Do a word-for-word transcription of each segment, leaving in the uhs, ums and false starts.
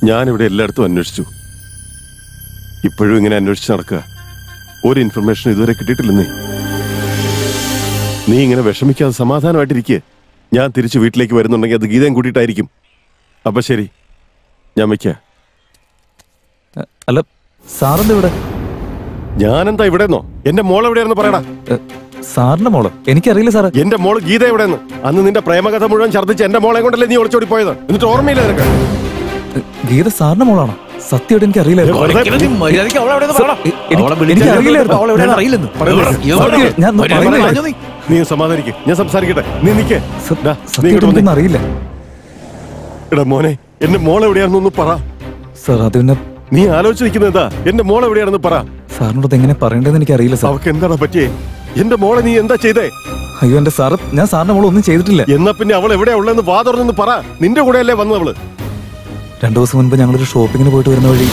ഞാനിവിടെ എല്ലായിടത്തും അന്വേഷിച്ചു. ഇപ്പോഴും ഇങ്ങനെ അന്വേഷിച്ച് നടക്കുക. ഒരു ഇൻഫർമേഷൻ ഇതുവരെ കിട്ടിയിട്ടില്ലെന്നേ. നീ ഇങ്ങനെ വിഷമിക്കാതെ സമാധാനമായിട്ടിരിക്കുക. ഞാൻ തിരിച്ച് വീട്ടിലേക്ക് വരുന്നുണ്ടെങ്കിൽ അത് ഗീതയും കൂട്ടിയിട്ടായിരിക്കും. അപ്പൊ ശരി, ഞാൻ വയ്ക്ക. അല്ല, സാറെന്താ ഇവിടെ? ഞാനെന്താ ഇവിടെന്നോ? എന്റെ മോൾ എവിടെയാണെന്ന് പറയടാ. സാറിന്റെ മോള്? എനിക്കറിയില്ല സാറേ. എന്റെ മോള് ഗീത എവിടെയെന്ന്? അന്ന് നിന്റെ പ്രേമകഥ മുഴുവൻ ഛർദ്ദിച്ച് എന്റെ മോളെ കൊണ്ടല്ലേ നീ ഒളിച്ചോടി പോയത്? എന്നിട്ട് ഓർമ്മയില്ല നിനക്ക്? ഗീത സാറിന്റെ മോളാണോ? സത്യമായിട്ട് എനിക്ക് അറിയില്ലായിരുന്നു. നീ സമാധാനിക്ക്, ഞാൻ സംസാരിക്കട്ടെ. നീ നിക്കേ. അറിയില്ല. എടാ മോനെ, എന്റെ മോൾ എവിടെയാണെന്നൊന്ന് പറ. സാർ അത് പിന്നെ നീ ആലോചിച്ചിരിക്കുന്നത് എന്താ? എന്റെ മോൾ എവിടെയാണെന്ന് പറ. സാറിനോട് എങ്ങനെ പറയേണ്ടതെന്ന് എനിക്ക് അറിയില്ല സാർ. അവക്ക് എന്താണ് പറ്റിയേ? എന്റെ മോളെ നീ എന്താ ചെയ്തേ? അയ്യോ എന്റെ സാറ്, ഞാൻ സാറിന്റെ മോളെ ഒന്നും ചെയ്തിട്ടില്ല. എന്നാ പിന്നെ അവൾ എവിടെയാ ഉള്ളതെന്ന് വാ തുറന്നൊന്ന് പറ. നിന്റെ കൂടെ അല്ലേ വന്നു അവള്? രണ്ടു ദിവസം മുൻപ് ഞങ്ങളൊരു ഷോപ്പിങ്ങിന് പോയിട്ട് വരുന്ന വഴി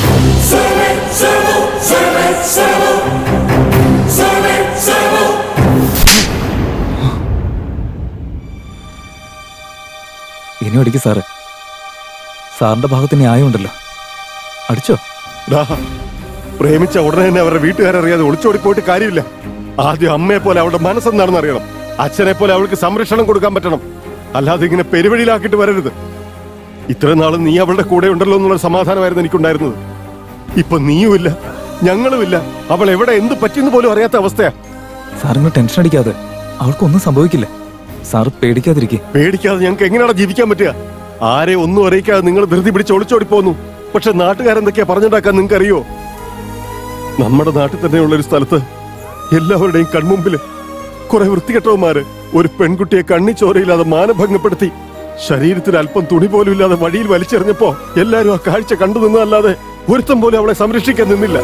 ഇനി അടിക്ക് സാറേ. സാറിന്റെ ഭാഗത്ത് ന്യായമുണ്ടല്ലോ. അടിച്ചോ? പ്രേമിച്ച ഉടനെ തന്നെ അവരുടെ വീട്ടുകാരറിയാതെ ഒളിച്ചോടി പോയിട്ട് കാര്യമില്ല. ആദ്യം അമ്മയെ പോലെ അവളുടെ മനസ്സെന്താണെന്ന് അറിയണം. അച്ഛനെ പോലെ അവൾക്ക് സംരക്ഷണം കൊടുക്കാൻ പറ്റണം. അല്ലാതെ ഇങ്ങനെ പെരുവഴിയിലാക്കിയിട്ട് വരരുത്. ഇത്രയും നാളും നീ അവളുടെ കൂടെ ഉണ്ടല്ലോ എന്നുള്ള സമാധാനമായിരുന്നു എനിക്കുണ്ടായിരുന്നത്. ഇപ്പൊ നീയുമില്ല, ഞങ്ങളുമില്ല. അവൾ എവിടെ എന്ത് പറ്റിയെന്ന് പോലും അറിയാത്ത അവസ്ഥയാ. സാറിന് ടെൻഷൻ അടിക്കാതെ, അവൾക്കൊന്നും സംഭവിക്കില്ല. സാറ് പേടിക്കാതിരിക്കെ. പേടിക്കാതെ ഞങ്ങൾക്ക് എങ്ങനെയാണ് ജീവിക്കാൻ പറ്റുക? ആരെ ഒന്നും അറിയിക്കാതെ നിങ്ങൾ ധൃതി പിടിച്ച് ഒളിച്ചോടി പോന്നു. പക്ഷെ നാട്ടുകാരെന്തൊക്കെയാ പറഞ്ഞുണ്ടാക്കാൻ നിങ്ങൾക്ക് അറിയോ? നമ്മുടെ നാട്ടിൽ തന്നെയുള്ള ഒരു സ്ഥലത്ത് എല്ലാവരുടെയും കൺമുമ്പില് കുറെ വൃത്തികെട്ടവന്മാര് ഒരു പെൺകുട്ടിയെ കണ്ണി ചോരയില്ലാതെ മാനഭംഗപ്പെടുത്തി ശരീരത്തിൽ അല്പം തുണി പോലും ഇല്ലാതെ വഴിയിൽ വലിച്ചെറിഞ്ഞപ്പോ എല്ലാരും ആ കാഴ്ച കണ്ടു നിന്നല്ലാതെ ഒരുത്തം പോലും അവളെ സംരക്ഷിക്കാൻ നിന്നില്ല.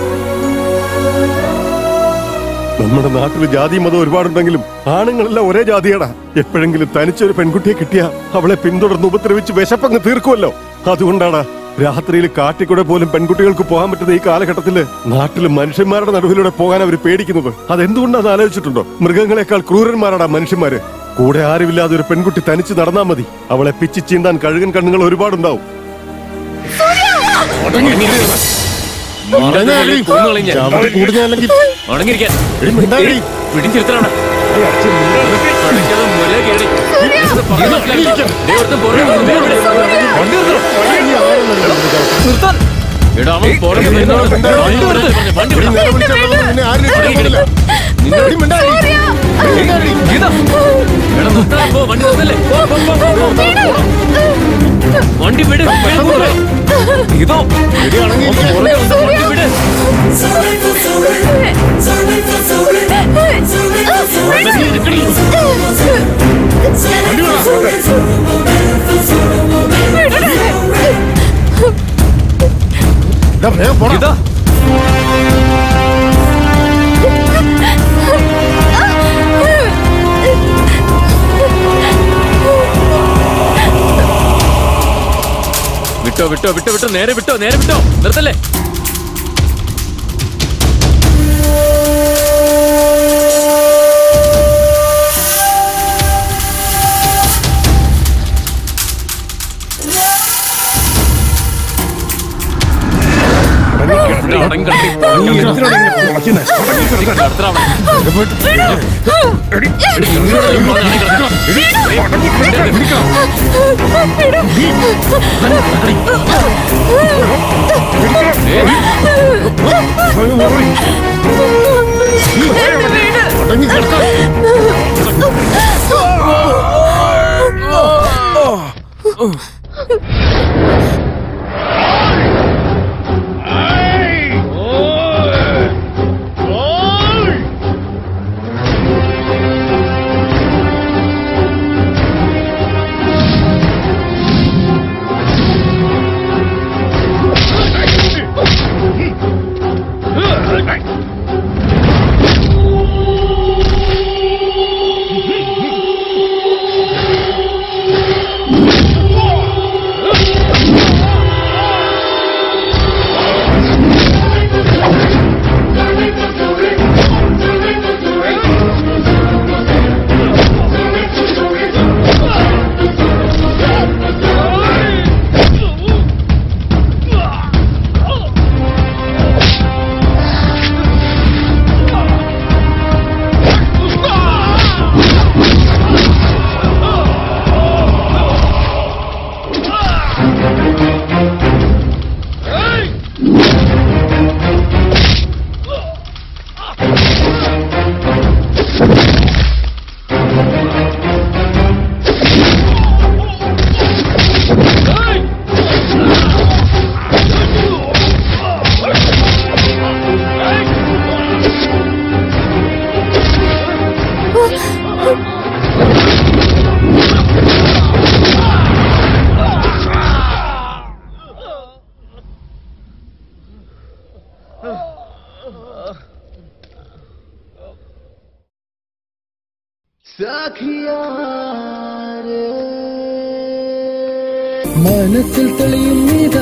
നമ്മുടെ നാട്ടില് ജാതി മതം ഒരുപാടുണ്ടെങ്കിലും ആണുങ്ങളെല്ലാം ഒരേ ജാതിയാടാ. എപ്പോഴെങ്കിലും തനിച്ചൊരു പെൺകുട്ടിയെ കിട്ടിയാ അവളെ പിന്തുടർന്ന് ഉപദ്രവിച്ച് വിശപ്പങ്ങ് തീർക്കുമല്ലോ. അതുകൊണ്ടാണ് രാത്രിയിൽ കാട്ടിക്കൂടെ പോലും പെൺകുട്ടികൾക്ക് പോകാൻ പറ്റുന്ന ഈ കാലഘട്ടത്തില് നാട്ടില് മനുഷ്യന്മാരുടെ നടുവിലൂടെ പോകാൻ അവർ പേടിക്കുന്നത്. അതെന്തുകൊണ്ടാന്ന് ആലോചിച്ചിട്ടുണ്ടോ? മൃഗങ്ങളെക്കാൾ ക്രൂരന്മാരാടാ മനുഷ്യന്മാര്. കൂടെ ആരുമില്ലാതെ ഒരു പെൺകുട്ടി തനിച്ച് നടന്നാ മതി. അവളെ പിച്ചി ചീന്താൻ കഴുകൻ കണ്ണുകൾ ഒരുപാടുണ്ടാവും. വണ്ടി വിട്. ഇതോ ഇതാ വിട്ടോ വിട്ടോ വിട്ടോ വിട്ടോ നേരെ വിട്ടോ നേരെ വിട്ടോ നിർത്തല്ലേ. മനസ്സിൽ തെളിയും